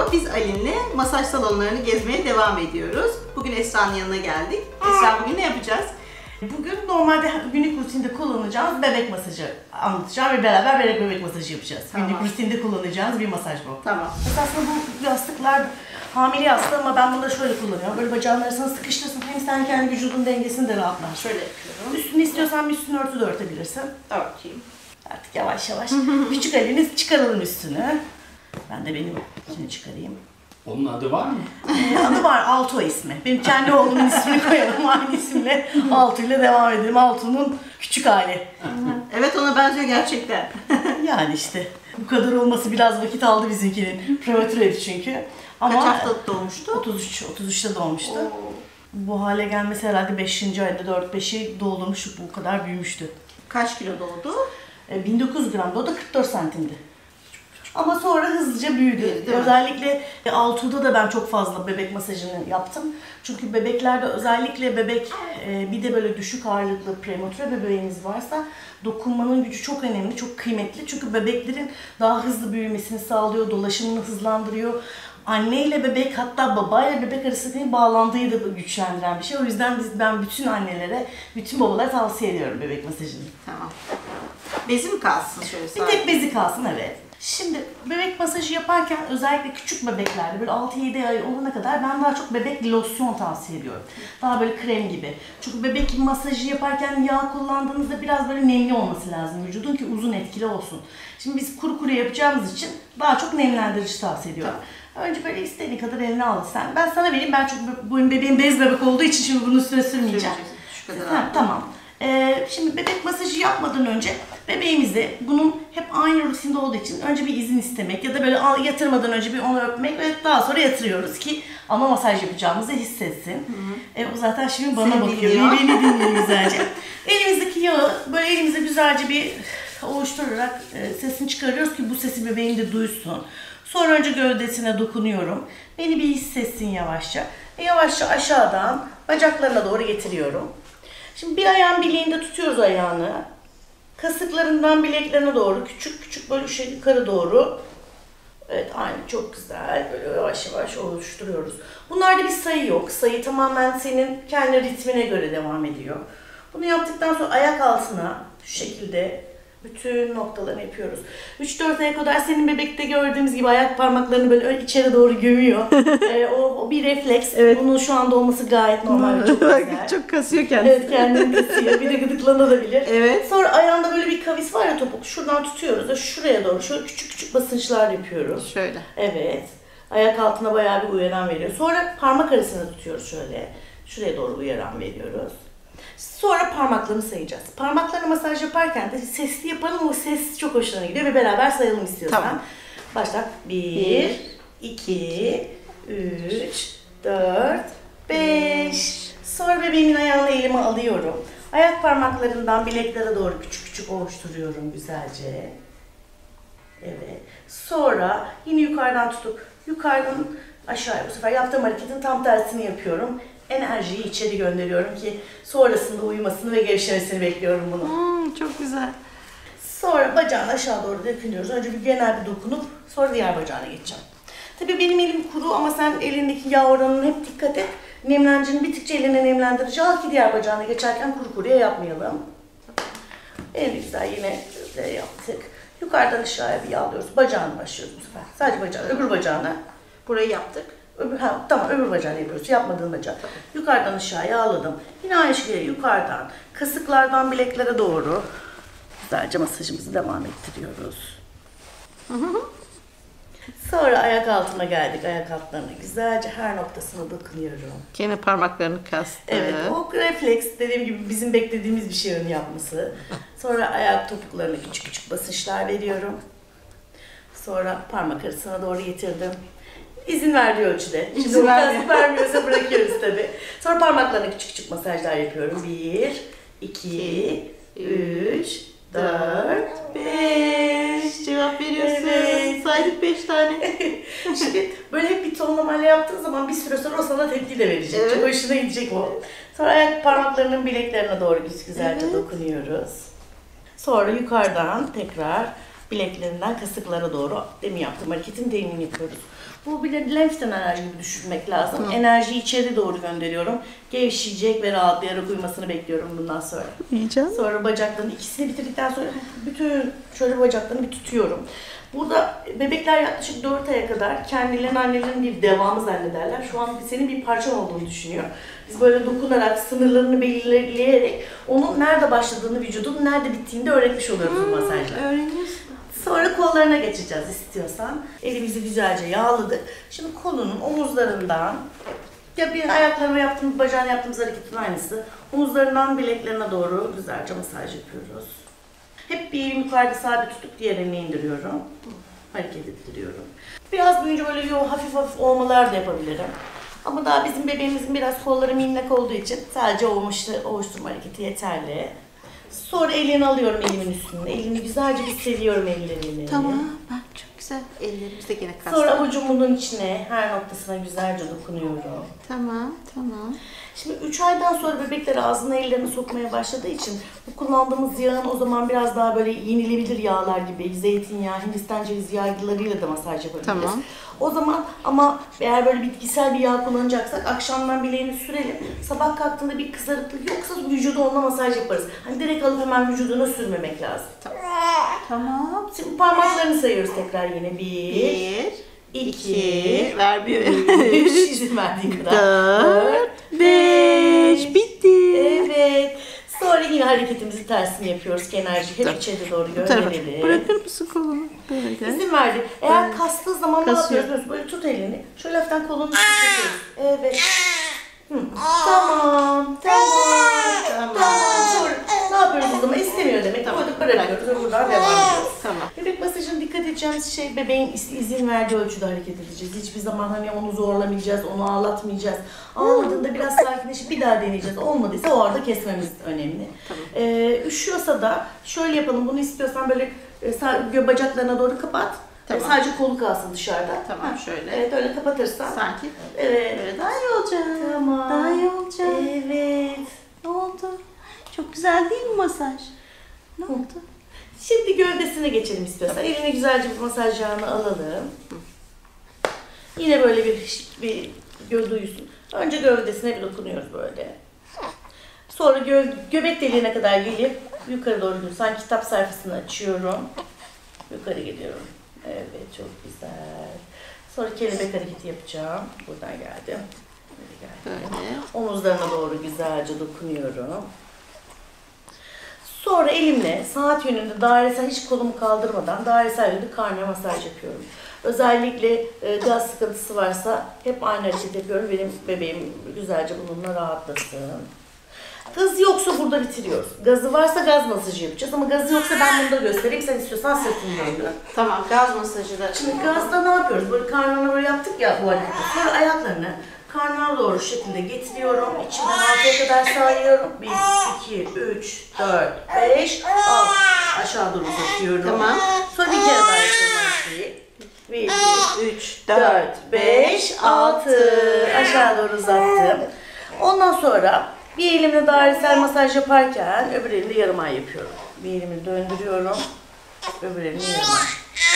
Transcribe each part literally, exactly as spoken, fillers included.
Biz Alin'le masaj salonlarını gezmeye devam ediyoruz. Bugün Esra'nın yanına geldik. Esra, bugün ne yapacağız? Bugün normalde günlük rutinde kullanacağımız bebek masajı anlatacağım ve beraber bebek, bebek masajı yapacağız. Tamam. Günlük rutinde kullanacağımız bir masaj bu. Tamam. Aslında bu yastıklar hamile yastığı ama ben bunu da şöyle kullanıyorum. Böyle bacağın arasına sıkıştırsın, hem sen kendi vücudun dengesini de rahatlar. Şöyle yapıyorum. Üstünü istiyorsan bir üstünü örtü de örtebilirsin. Örteyim. Artık yavaş yavaş küçük elini çıkaralım üstünü. Ben de benim şimdi çıkarayım. Onun adı var mı? Ee, adı var, Alto ismi. Benim kendi oğlumun ismini koyalım, aynı isimle Alto ile devam edelim. Alto'nun küçük hali. Evet, ona benziyor gerçekten. Yani işte bu kadar olması biraz vakit aldı bizimkinin. Prematüreydi çünkü. Ama Kaç haftalık doğmuştu? otuz üç, otuz üçte doğmuştu. Oo. Bu hale gelmesi herhalde beşinci ayda dört beşi doldurmuş, bu kadar büyümüştü. Kaç kilo doğdu? E, bin dokuz yüz gram, o da kırk dört santimdi. Ama sonra hızlıca büyüdü. Değil mi? Özellikle Altuğ'da da ben çok fazla bebek masajını yaptım. Çünkü bebeklerde özellikle bebek e, bir de böyle düşük ağırlıklı prematüre bebeğiniz varsa dokunmanın gücü çok önemli, çok kıymetli. Çünkü bebeklerin daha hızlı büyümesini sağlıyor, dolaşımını hızlandırıyor. Anne ile bebek, hatta baba ile bebek arasındaki bağlantıyı da güçlendiren bir şey. O yüzden biz, ben bütün annelere, bütün babalara tavsiye ediyorum bebek masajını. Tamam. Bezi mi kalsın şöyle Bir sadece? tek bezi kalsın, evet. Şimdi bebek masajı yaparken özellikle küçük bebeklerde böyle altı yedi ay olana kadar ben daha çok bebek losyon tavsiye ediyorum. Daha böyle krem gibi. Çünkü bebek masajı yaparken yağ kullandığınızda biraz böyle nemli olması lazım vücudun ki uzun etkili olsun. Şimdi biz kuru kuru yapacağımız için daha çok nemlendirici tavsiye ediyorum. Önce böyle istediğin kadar eline al sen. Ben sana vereyim. Ben çok bu bebeğim bez bebek olduğu için şimdi bunun üstüne sürmeyeceğim. Şu kadar. Ha, tamam. Ee, şimdi bebek masajı yapmadan önce bebeğimize bunun hep aynı rutinde olduğu için önce bir izin istemek ya da böyle yatırmadan önce bir onu öpmek ve daha sonra yatırıyoruz ki ana masaj yapacağımızı hissetsin. Hı hı. E, o zaten şimdi bana Seni bakıyor. dinliyor. Beni dinliyor güzelce. Elimizdeki yağı böyle elimize güzelce bir ovuşturarak e, sesini çıkarıyoruz ki bu sesi bebeğim de duysun. Sonra önce gövdesine dokunuyorum. Beni bir hissetsin yavaşça. E, yavaşça aşağıdan bacaklarına doğru getiriyorum. Şimdi bir ayağın bileğinde tutuyoruz ayağını. Kasıklarından bileklerine doğru küçük küçük böyle şey yukarı doğru. Evet, aynı, çok güzel. Böyle yavaş yavaş oluşturuyoruz. Bunlarda bir sayı yok. Sayı tamamen senin kendi ritmine göre devam ediyor. Bunu yaptıktan sonra ayak altına şu şekilde bütün noktalarını yapıyoruz. üç dört aya kadar senin bebekte gördüğümüz gibi ayak parmaklarını böyle içeri doğru gömüyor. ee, o, o bir refleks. Evet. Bunun şu anda olması gayet normal ve çok güzel. Çok kasıyor kendisi. Evet, kendini kısıyor. Bir de gıdıklanabilir. Evet. Sonra ayağında böyle bir kavis var ya, topuk. Şuradan tutuyoruz da şuraya doğru şöyle küçük küçük basınçlar yapıyoruz. Şöyle. Evet. Ayak altına bayağı bir uyaran veriyor. Sonra parmak arasına tutuyoruz şöyle. Şuraya doğru uyaran veriyoruz. Sonra parmaklarını sayacağız. Parmaklarına masaj yaparken de sesli yapalım, o ses çok hoşuna gidiyor ve beraber sayalım istiyorsan. Tamam. Başla. bir, iki, üç, dört, beş. Sonra bebeğimin ayağını elime alıyorum. Ayak parmaklarından bileklere doğru küçük küçük ovuşturuyorum güzelce. Evet. Sonra yine yukarıdan tutup yukarıdan aşağıya, bu sefer yaptığım hareketin tam tersini yapıyorum. Enerjiyi içeri gönderiyorum ki sonrasında uyumasını ve gevşemesini bekliyorum bunu. Hmm, çok güzel. Sonra bacağını aşağı doğru dökünüyoruz. Önce bir genel bir dokunup sonra diğer bacağına geçeceğim. Tabii benim elim kuru ama sen elindeki yağ oranına hep dikkat et. Nemlencini bittikçe eline nemlendirici al ki diğer bacağına geçerken kuru kuruya yapmayalım. En güzel yine de yaptık. Yukarıdan aşağıya bir yağlıyoruz. Bacağını başlıyoruz bu sefer. Sadece bacağını, öbür bacağını. Burayı yaptık. Öbür, ha, tamam, öbür bacağını yapıyoruz. Yapmadığın bacağı. Yukarıdan aşağıya yağladım. Yine aynı şekilde yukarıdan, kasıklardan bileklere doğru güzelce masajımızı devam ettiriyoruz. Sonra ayak altına geldik. Ayak altlarına güzelce her noktasına dokunuyorum. Gene parmaklarını kastı. Evet, o refleks dediğim gibi bizim beklediğimiz bir şey onu yapması. Sonra ayak topuklarına küçük küçük basınçlar veriyorum. Sonra parmak arasına doğru getirdim. İzin verdiği ölçüde. Şimdi İzin o vermiyor. vermiyorsa bırakıyoruz tabii. Sonra parmaklarına küçük küçük masajlar yapıyorum. Bir, iki, üç, dört, beş. Cevap veriyorsun. Evet. Saydık beş tane. Şimdi böyle hep bir tonlamayla yaptığın zaman bir süre sonra o sana tepki de verecek. Evet. Çok hoşuna gidecek o. Sonra ayak parmaklarının bileklerine doğru güzelce Evet. dokunuyoruz. Sonra yukarıdan tekrar Bileklerinden kasıklara doğru demin yaptığım hareketin devamını yapıyoruz. Bu bir de lenf enerji gibi düşünmek lazım. Hı. Enerjiyi içeri doğru gönderiyorum. Gevşeyecek ve rahatlayarak uyumasını bekliyorum bundan sonra. Yiyeceğim. Sonra bacaklarını ikisini bitirdikten sonra bütün şöyle bacaklarını bir tutuyorum. Burada bebekler yaklaşık dört aya kadar kendilerini annelerin bir devamı zannederler. Şu an senin bir parçan olduğunu düşünüyor. Biz böyle dokunarak, sınırlarını belirleyerek onun nerede başladığını, vücudun nerede bittiğini de öğretmiş oluyoruz bu masajla. Öğreniyorsun. Sonra kollarına geçeceğiz istiyorsan. Elimizi güzelce yağladık. Şimdi kolunun omuzlarından, ya bir ayaklarına yaptığımız, bacağına yaptığımız hareketin aynısı. Omuzlarından bileklerine doğru güzelce masaj yapıyoruz. Hep bir elimi yukarıda sabit tutup diğer elini indiriyorum. Hareket ettiriyorum. Biraz büyüyünce böyle yo, hafif hafif olmalar da yapabilirim. Ama daha bizim bebeğimizin biraz kolları minnak olduğu için sadece ovuşturma hareketi yeterli. Sonra elini alıyorum elimin üstünde. Elini güzelce bir seviyorum ellerini. Tamam. Bak çok güzel. Ellerimizde gene kaslar. Sonra avucumun içine, her noktasına güzelce dokunuyorum. Tamam, tamam. Şimdi üç aydan sonra bebekler ağzına ellerini sokmaya başladığı için bu kullandığımız yağın o zaman biraz daha böyle yenilebilir yağlar gibi zeytinyağı, Hindistan cevizi yağlarıyla da masaj yapabiliriz. Tamam. O zaman ama eğer böyle bitkisel bir yağ kullanacaksak akşamdan bileğini sürelim. Sabah kalktığında bir kızarıklık yoksa vücuda onunla masaj yaparız. Hani direkt alıp hemen vücuduna sürmemek lazım. Tamam. Tamam. Şimdi parmaklarını sayıyoruz tekrar yine. Bir, Bir iki, iki, ver bir, üç, izin verdiğin kadar. dört, beş, bitti. Evet. Sonra yine hareketimizi tersini yapıyoruz. Enerjiyi hep Dur. içeri doğru Bu tarafa. gönderelim. Bırakır mısın kolunu? Böyle. İzin verdi. Eğer Evet. kastığı zaman ne Kasıyor. yapıyoruz? Böyle tut elini. Şöyle hafiften kolunu tutuyoruz. Evet. Hı. Tamam. Tamam. Tamam. Tamam. Sonra ne yapıyoruz o zaman? İstemiyor demek. Tamam. Burada bırakıyoruz ve buradan devam ediyoruz. Tamam. Bebek masajına dikkat edeceğimiz şey bebeğin izin verdiği ölçüde hareket edeceğiz. Hiçbir zaman hani onu zorlamayacağız, onu ağlatmayacağız. Ağladığında biraz sakinleşip bir daha deneyeceğiz. Olmadıysa o arada kesmemiz önemli. Tamam. Ee, üşüyorsa da şöyle yapalım. Bunu istiyorsan böyle e, sağ- bacaklarına doğru kapat. Tamam. E, sadece kolu kalsın dışarıda. Tamam, Ha, şöyle. Evet öyle kapatırsan. Sanki. Evet. Böyle daha iyi olacak. Tamam. Daha iyi olacak. Evet. Ne oldu? Çok güzel değil mi masaj? Ne oldu? Şimdi gövdesine geçelim istiyorsan. Eline güzelce bir masaj yağını alalım. Yine böyle bir, bir gövde uyusun. Önce gövdesine bir dokunuyoruz böyle. Sonra gö göbek deliğine kadar gelip yukarı doğru gidiyorum. Sanki kitap sayfasını açıyorum. Yukarı gidiyorum. Evet, çok güzel. Sonra kelebek hareketi yapacağım. Buradan geldim. Böyle geldim. Böyle. Omuzlarına doğru güzelce dokunuyorum. Sonra elimle saat yönünde dairesel, hiç kolumu kaldırmadan dairesel yönde karnına masaj yapıyorum. Özellikle e, gaz sıkıntısı varsa hep aynı hareket yapıyorum. Benim bebeğim güzelce bununla rahatlasın. Gaz yoksa burada bitiriyoruz. Gazı varsa gaz masajı yapacağız ama gazı yoksa ben bunu da göstereyim. Sen istiyorsan sırtını döndür. Tamam, gaz masajı da. Şimdi gazda ne yapıyoruz? Böyle karnına böyle yaptık ya bu hareketi. Sonra ayaklarını karnına doğru şu şekilde getiriyorum. İçinden altıya kadar sayıyorum. bir, iki, üç, dört, beş, altı. Aşağı doğru uzatıyorum. Tamam. Sonra bir kere daha yapıyorum aynı şeyi. bir, iki, üç, dört, beş, altı. Aşağı doğru uzattım. Ondan sonra bir elimle dairesel masaj yaparken öbür elimle yarım ay yapıyorum. Bir elimi döndürüyorum. Öbür elimi yarım ay.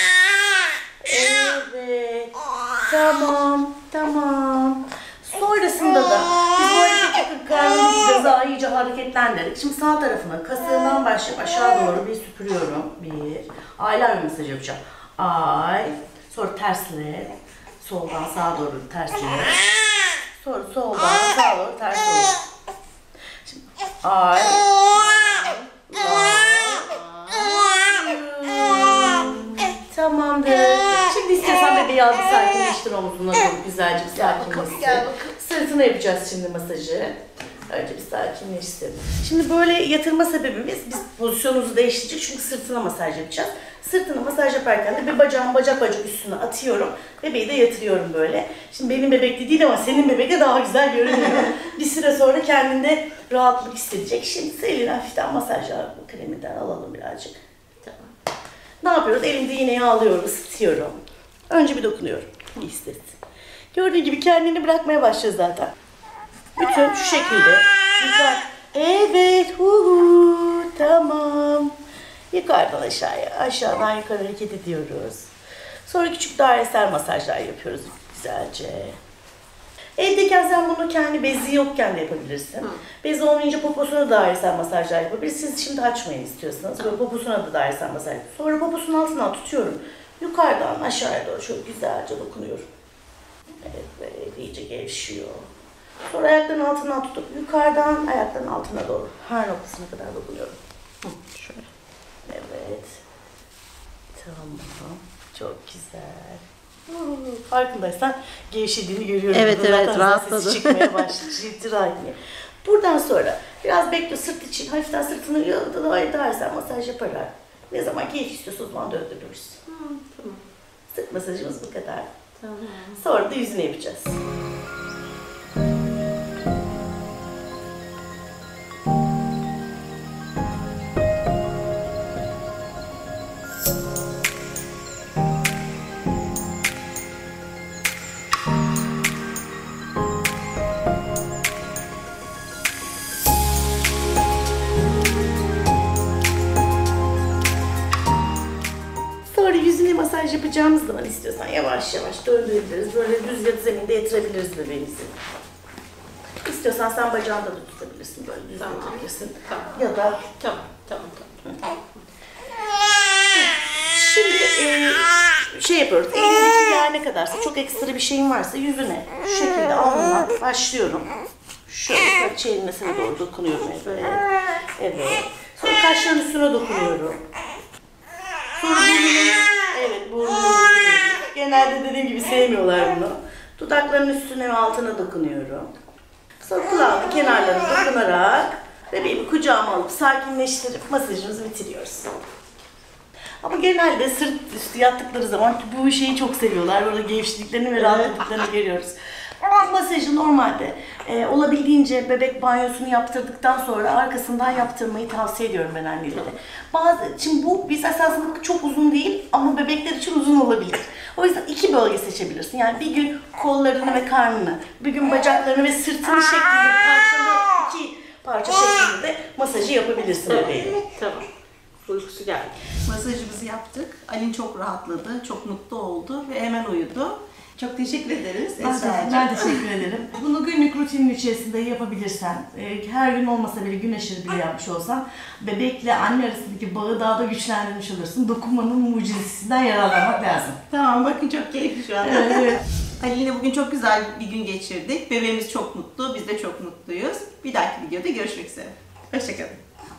Evet. Tamam. Tamam. Sonrasında da biz bu hareketi karnımızı gaza iyice hareketlendirdik. Şimdi sağ tarafına kasığından başlayıp aşağı doğru bir süpürüyorum. Bir. Aylar masaj yapacağım. Ay. Sonra tersle. Soldan sağa doğru tersle. Sonra soldan sağa doğru ters doğru. Şimdi ay. Tamamdır. Şimdi istiyorsan bebeği al bir sakinleştir omuzuna doğru güzelce bir sakinleştir. Sırtına yapacağız şimdi masajı. Önce bir sakinleştir. Şimdi böyle yatırma sebebimiz biz pozisyonumuzu değiştirecek çünkü sırtına masaj yapacağız. Sırtına masaj yaparken de bir bacağımı bacak bacak üstüne atıyorum. Bebeği de yatırıyorum böyle. Şimdi benim bebekte değil ama senin bebekte daha güzel görünüyor. Bir süre sonra kendinde rahatlık hissedecek. Şimdi elini hafiften masajla kreminden alalım birazcık. Tamam. Ne yapıyoruz? Elimde yine yağlıyorum, ısıtıyorum. Önce bir dokunuyorum. Bir hissetsin. Gördüğü gibi kendini bırakmaya başlıyor zaten. Bütün şu şekilde. Güzel. Evet. Hu hu. Tamam. Yukarıdan aşağıya, aşağıdan yukarı hareket ediyoruz. Sonra küçük dairesel masajlar yapıyoruz güzelce. Evdeyken sen bunu kendi bezi yokken de yapabilirsin. Hı. Bezi olmayınca poposuna dairesel masajlar yapabilirsin. Siz şimdi açmayın istiyorsanız. Böyle poposuna da dairesel masaj. Sonra poposunun altından tutuyorum. Yukarıdan aşağıya doğru şöyle güzelce dokunuyorum. Evet, böyle iyice gevşiyor. Sonra ayakların altından tutup yukarıdan ayakların altına doğru her noktasına kadar dokunuyorum. Hı, şöyle. Evet. Tamam. Çok güzel. Farkındaysan gevşediğini görüyorum. Evet, Zaten evet, rahatladı. Sesi çıkmaya başladı. Rahatladı. Buradan sonra biraz bekle, sırt için hafiften sırtını dairesel masaj yaparak ne zaman keyif istiyorsa o zaman döndürürüz. Tamam. Sırt masajımız bu kadar. Tamam. Sonra da yüzüne yapacağız. Yüzüne masaj yapacağımız zaman istiyorsan yavaş yavaş döndürebiliriz. Böyle düz ya da zeminde yatırabiliriz bebeğimizi. İstiyorsan sen bacağında da tutabilirsin. Böyle düz tamam. yatırabilirsin. Tamam. Ya da... Tamam, tamam, tamam. Şimdi e, şey yapıyoruz. Elindeki yağ ne kadarsa, çok ekstra bir şeyin varsa yüzüne şu şekilde alnından başlıyorum. Şöyle çevirmesine doğru dokunuyorum. Evet. Evet. Sonra kaşların üstüne dokunuyorum. Sonra burnunu, evet burnunu dokunuyorum. Genelde dediğim gibi sevmiyorlar bunu. Dudakların üstüne ve altına dokunuyorum. Sonra kulağımın kenarlarına dokunarak bebeğimi kucağıma alıp sakinleştirip masajımızı bitiriyoruz. Ama genelde sırt üstü yattıkları zaman bu şeyi çok seviyorlar. Böyle gevşediklerini ve rahatladıklarını görüyoruz. Masajı normalde e, olabildiğince bebek banyosunu yaptırdıktan sonra arkasından yaptırmayı tavsiye ediyorum ben annelere. Bazı, şimdi bu biz esasında çok uzun değil ama bebekler için uzun olabilir. O yüzden iki bölge seçebilirsin. Yani bir gün kollarını ve karnını, bir gün bacaklarını ve sırtını şeklinde parçalı iki parça şeklinde masajı yapabilirsin bebeğine. Tamam. Uykusu geldi. Masajımızı yaptık. Ali çok rahatladı, çok mutlu oldu ve hemen uyudu. Çok teşekkür ederiz Esra'cığım. Ben teşekkür ederim. Bunu günlük rutinin içerisinde yapabilirsen, her gün olmasa bile gün aşırı bile yapmış olsan, bebekle anne arasındaki bağı daha da güçlendirmiş olursun. Dokunmanın mucizesinden yararlanmak lazım. Tamam, bakın çok keyifli şu an. Evet. Ali ile bugün çok güzel bir gün geçirdik. Bebeğimiz çok mutlu, biz de çok mutluyuz. Bir dahaki videoda görüşmek üzere. Hoşçakalın.